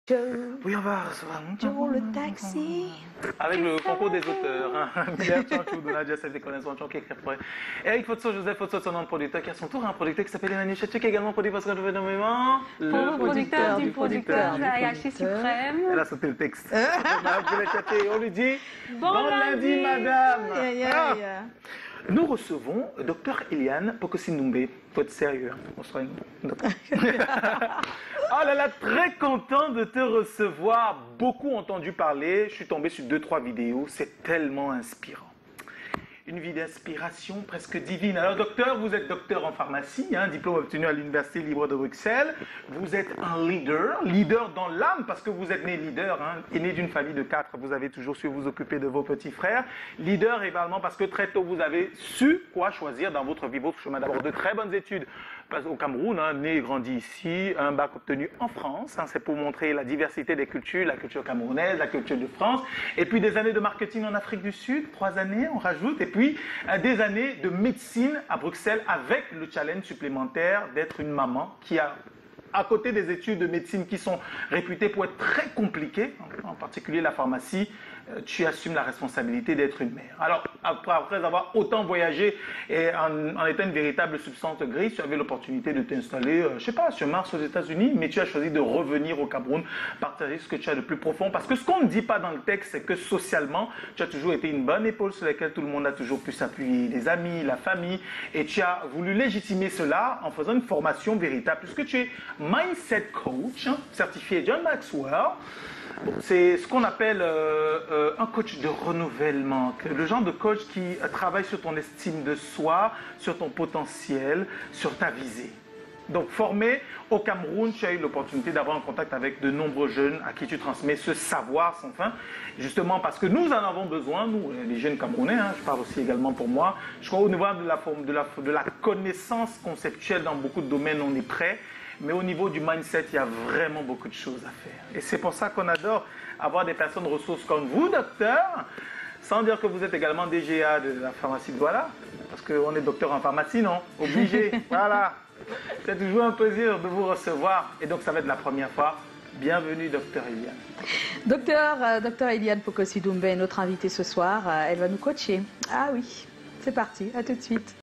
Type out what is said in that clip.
Oui, on va recevoir Joe le taxi. avec le concours des auteurs. Bien, Chanchou, Donadia, Sef, Déconnaissance, Chanchou, qui écrit après. Eric Fotso, Joseph Fotso, son nom de producteur, qui a son tour un producteur qui s'appelle Emmanuel Chetchuk, qui a également produit votre énormément. Le producteur du producteur de la hiérarchie suprême. Elle a sauté le texte. On lui dit Bon lundi, madame. Yeah. Nous recevons Dr Eliane Pokosi-Doumbé. Faut être sérieux, hein. On sera une... Oh là là, très content de te recevoir. Beaucoup entendu parler. Je suis tombé sur 2-3 vidéos. C'est tellement inspirant. Une vie d'inspiration presque divine. Alors docteur, vous êtes docteur en pharmacie, hein, diplôme obtenu à l'Université libre de Bruxelles. Vous êtes un leader dans l'âme parce que vous êtes né leader, hein, né d'une famille de 4. Vous avez toujours su vous occuper de vos petits frères. Leader également parce que très tôt vous avez su quoi choisir dans votre vie, votre chemin. D'abord de très bonnes études au Cameroun, hein, né et grandi ici, un bac obtenu en France. Hein, c'est pour montrer la diversité des cultures, la culture camerounaise, la culture de France. Et puis des années de marketing en Afrique du Sud, 3 années, on rajoute. Et puis des années de médecine à Bruxelles avec le challenge supplémentaire d'être une maman qui a, à côté des études de médecine qui sont réputées pour être très compliquées, en particulier la pharmacie, tu assumes la responsabilité d'être une mère. Alors, après avoir autant voyagé et en étant une véritable substance grise, tu avais l'opportunité de t'installer, je ne sais pas, sur Mars aux États-Unis, mais tu as choisi de revenir au Cameroun, partager ce que tu as de plus profond. Parce que ce qu'on ne dit pas dans le texte, c'est que socialement, tu as toujours été une bonne épaule sur laquelle tout le monde a toujours pu s'appuyer, les amis, la famille, et tu as voulu légitimer cela en faisant une formation véritable, puisque tu es mindset coach, hein, certifié John Maxwell. C'est ce qu'on appelle un coach de renouvellement, le genre de coach qui travaille sur ton estime de soi, sur ton potentiel, sur ta visée. Donc formé au Cameroun, tu as eu l'opportunité d'avoir un contact avec de nombreux jeunes à qui tu transmets ce savoir sans fin, justement parce que nous en avons besoin, nous les jeunes Camerounais, hein, je parle aussi également pour moi, je crois au niveau de la connaissance conceptuelle dans beaucoup de domaines on est prêt. Mais au niveau du mindset, il y a vraiment beaucoup de choses à faire. Et c'est pour ça qu'on adore avoir des personnes ressources comme vous, docteur, sans dire que vous êtes également DGA de la pharmacie de Douala, parce qu'on est docteur en pharmacie, non? Obligé, voilà. C'est toujours un plaisir de vous recevoir. Et donc, ça va être la première fois. Bienvenue, docteur Eliane. Docteur Eliane Pokosi-Doumbé est notre invitée ce soir. Elle va nous coacher. Ah oui, c'est parti, à tout de suite.